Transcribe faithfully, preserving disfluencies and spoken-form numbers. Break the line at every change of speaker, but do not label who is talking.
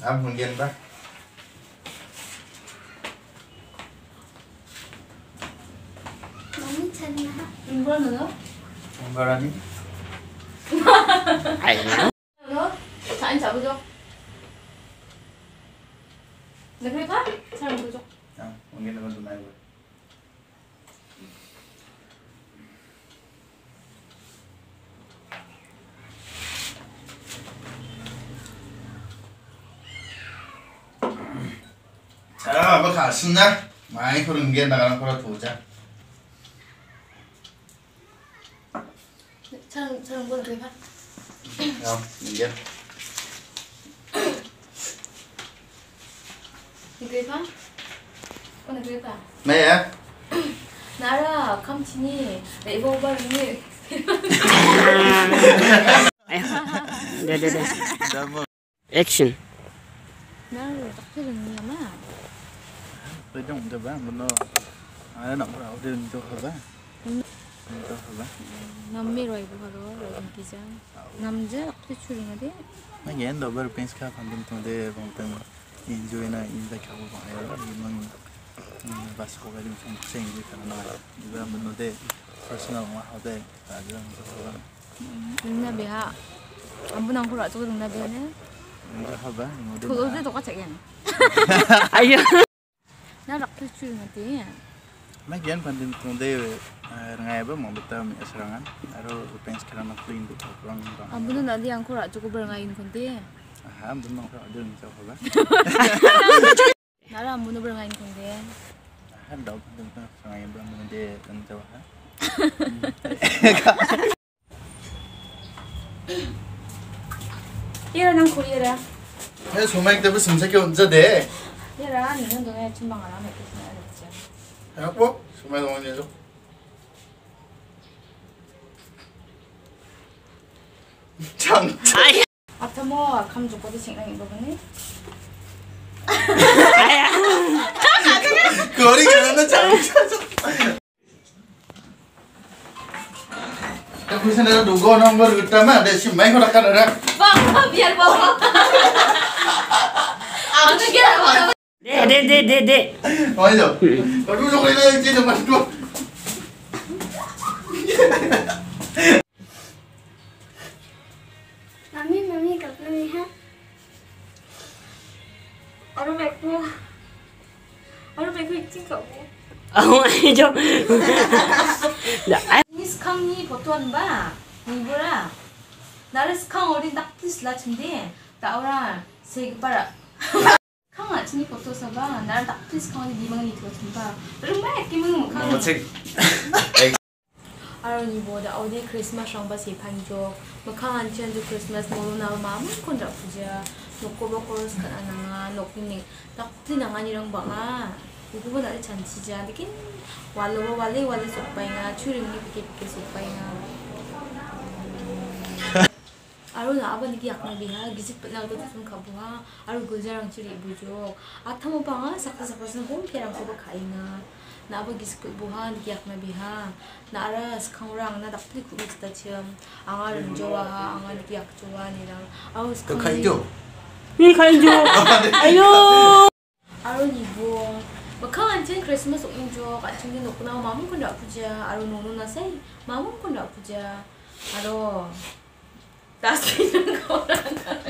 Am muốn ghiền ba.
Mami chân na.
Imbra nữa.
Imbra đi.
Ai
nữa. 자, 앉아 보죠. 네, 그러니까 잘 보죠.
À, muốn ghiền con tụi này rồi. 자, 뭐 갔었나? 많이 그런 게 나가는 거라 보자.
잘, 잘 보죠, 그러니까.
Không, nhìn
그러니까. 오늘 그러니까.
Mẹ
나라 감친이 이거 봐니.
Dah dah dah. Action.
나를 딱 들은 거야.
tôi trong cho bác mình nó ai nó đâu đừng cho hợp bác cho hợp bác
남미로 이거 하러 기자. 남자 앞에 출연하대.
mấy cái đồ bơ pin scarf hàng đêm tuần đây bằng từng enjoy na enjoy cả một vài rồi mình và số cái điểm trong sinh như thế nào bây giờ mình nói đây personal mà họ đây là rất là tốt
능나비야. 안 분한 걸 아주 능나비네.
cho hợp bác
그거도 똑같아 그냥.
Ayo.
나 앞에 출연하대.
mấy cái phần đêm tuần đây ngày bữa mong bữa mình sẽ rằng rồi pin scarf nó clean được rồi
안 분은 나디 않고 아주 그벌가인 건데.
à mình mong họ đừng cho hợp bác
나라 안 분은 벌가인 건데.
hát đầu đừng cho ngày bữa mình đi đừng cho hả
얘랑 코리아라.
thế số mấy cái 무슨 새끼 언제 돼?
얘랑 이 년 동안 침방 안 하면 됐어.
야, 뭐? số mấy 동안 해줘. 참.
앞에 뭐 감쪽 거기 생각 이거 보네.
거리가 나는 참. Aku sana dugo nomor utama ada si Mai ko rakana.
Bang, biar bawa. Aku kira bawa.
Dek dek dek dek dek.
Oh itu. Aduh sok ini jadi mas ko.
Mami, mami gặp mami hát.
Ở đâu mẹ cô? Ở đâu mẹ cô chính cậu?
Oh, ayo. Dah.
이 스캉이 보통 봐. 이거라. 나를 스캉 어린 낙지 슬라친데 나오라 세 봐라. 캉 아침이 보통서 봐. 나를 낙지 스캉이 니방이 들어준 봐. 정말 끼면 캉.
Một xích.
아론 이보다 어디 크리스마스 랑바시 판조. 뭐캉 안치한도 크리스마스 모로 나와 마음 콘다 부자. 놓고 먹고 스카나나 놓기니 낙지 나가니랑 봐가. 이거 나를 잔치자. 느낀 wallo wale wale supaya nga curing ni pikir pikir supaya nga aru na apa ni kiak na biha gisip na to tum kabuha aru gujarang curi bujo atamo panga sakta sakta sa hom pierang ko ba khai nga na apa gisip buha ni kiak na biha na ara skhangrang na dapli ku mi sta chiam anga rum jowa ha anga ni kiak jowa ni rang aru
Tôi khai jo.
Ni kan jo. Ayo.
aru ni bo Bakal anjing Christmas unjuk anjing ni nak kenal mamu pun tak puja, aru nono nasi mamu pun tak puja, aru tas ini korang.